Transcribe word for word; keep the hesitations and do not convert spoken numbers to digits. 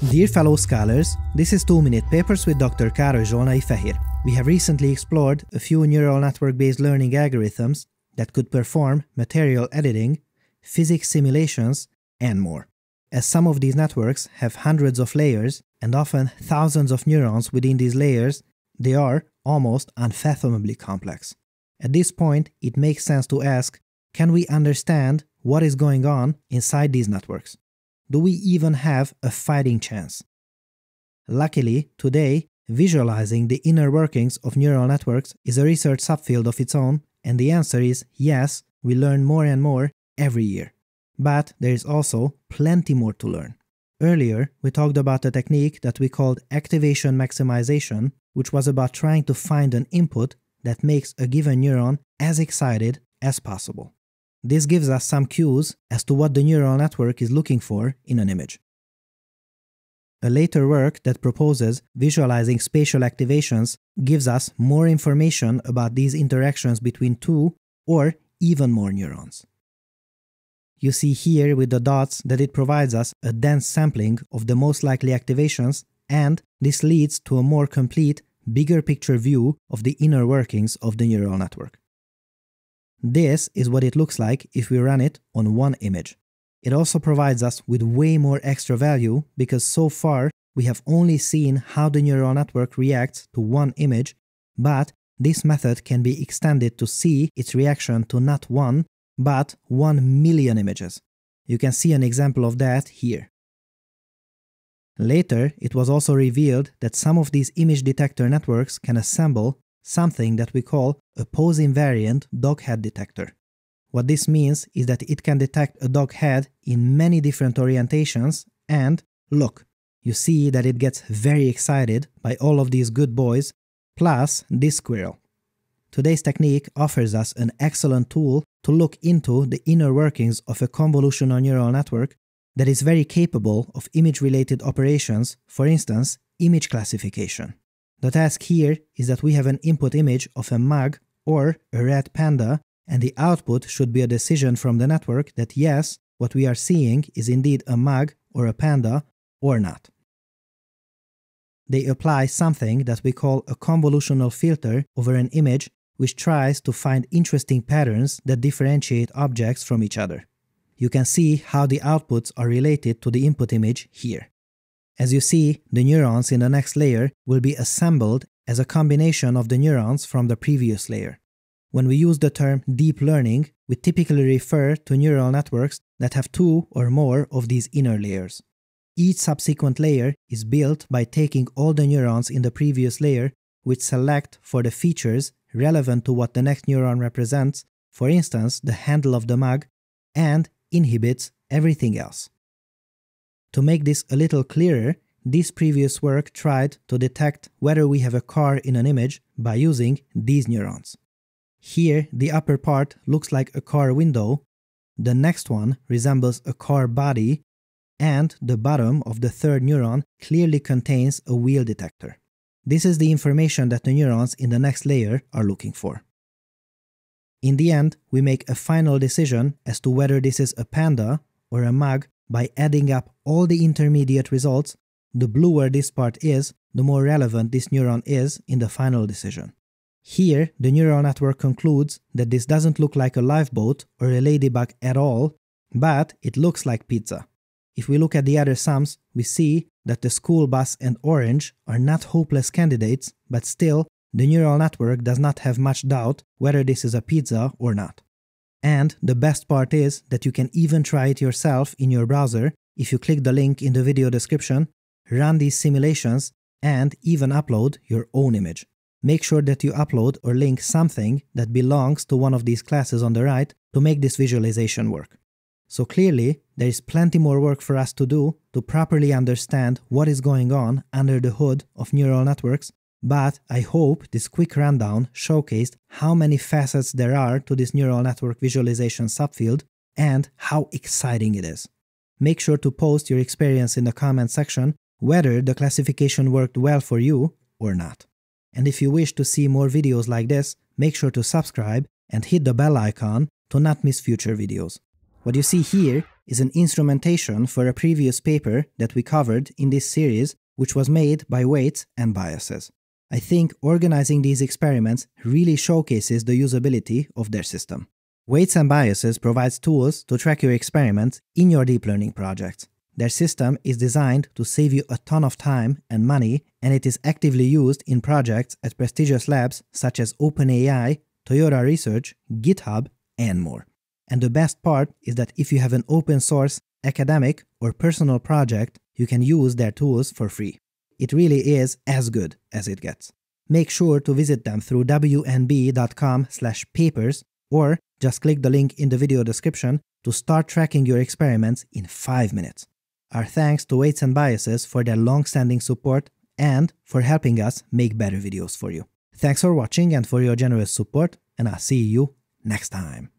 Dear fellow scholars, this is two minute Papers with Doctor Károly Zsolnai Fehér. We have recently explored a few neural network-based learning algorithms that could perform material editing, physics simulations, and more. As some of these networks have hundreds of layers and often thousands of neurons within these layers, they are almost unfathomably complex. At this point, it makes sense to ask, can we understand what is going on inside these networks? Do we even have a fighting chance? Luckily, today, visualizing the inner workings of neural networks is a research subfield of its own, and the answer is yes, we learn more and more every year. But there is also plenty more to learn. Earlier, we talked about a technique that we called activation maximization, which was about trying to find an input that makes a given neuron as excited as possible. This gives us some cues as to what the neural network is looking for in an image. A later work that proposes visualizing spatial activations gives us more information about these interactions between two or even more neurons. You see here with the dots that it provides us a dense sampling of the most likely activations, and this leads to a more complete, bigger picture view of the inner workings of the neural network. This is what it looks like if we run it on one image. It also provides us with way more extra value because so far we have only seen how the neural network reacts to one image, but this method can be extended to see its reaction to not one, but one million images. You can see an example of that here. Later, it was also revealed that some of these image detector networks can assemble something that we call a pose-invariant dog head detector. What this means is that it can detect a dog head in many different orientations, and look, you see that it gets very excited by all of these good boys, plus this squirrel. Today's technique offers us an excellent tool to look into the inner workings of a convolutional neural network that is very capable of image-related operations, for instance, image classification. The task here is that we have an input image of a mug or a red panda, and the output should be a decision from the network that yes, what we are seeing is indeed a mug or a panda or not. They apply something that we call a convolutional filter over an image, which tries to find interesting patterns that differentiate objects from each other. You can see how the outputs are related to the input image here. As you see, the neurons in the next layer will be assembled as a combination of the neurons from the previous layer. When we use the term deep learning, we typically refer to neural networks that have two or more of these inner layers. Each subsequent layer is built by taking all the neurons in the previous layer, which select for the features relevant to what the next neuron represents, for instance, the handle of the mug, and inhibits everything else. To make this a little clearer, this previous work tried to detect whether we have a car in an image by using these neurons. Here, the upper part looks like a car window, the next one resembles a car body, and the bottom of the third neuron clearly contains a wheel detector. This is the information that the neurons in the next layer are looking for. In the end, we make a final decision as to whether this is a panda or a mug by adding up all the intermediate results. The bluer this part is, the more relevant this neuron is in the final decision. Here, the neural network concludes that this doesn't look like a lifeboat or a ladybug at all, but it looks like pizza. If we look at the other sums, we see that the school bus and orange are not hopeless candidates, but still, the neural network does not have much doubt whether this is a pizza or not. And the best part is that you can even try it yourself in your browser if you click the link in the video description, run these simulations, and even upload your own image. Make sure that you upload or link something that belongs to one of these classes on the right to make this visualization work. So clearly, there is plenty more work for us to do to properly understand what is going on under the hood of neural networks, but I hope this quick rundown showcased how many facets there are to this neural network visualization subfield and how exciting it is. Make sure to post your experience in the comment section whether the classification worked well for you or not. And if you wish to see more videos like this, make sure to subscribe and hit the bell icon to not miss future videos. What you see here is an instrumentation for a previous paper that we covered in this series, which was made by Weights and Biases. I think organizing these experiments really showcases the usability of their system. Weights and Biases provides tools to track your experiments in your deep learning projects. Their system is designed to save you a ton of time and money, and it is actively used in projects at prestigious labs such as OpenAI, Toyota Research, GitHub, and more. And the best part is that if you have an open source, academic, or personal project, you can use their tools for free. It really is as good as it gets. Make sure to visit them through w n b dot com slash papers or just click the link in the video description to start tracking your experiments in five minutes. Our thanks to Weights and Biases for their long-standing support and for helping us make better videos for you. Thanks for watching and for your generous support, and I'll see you next time.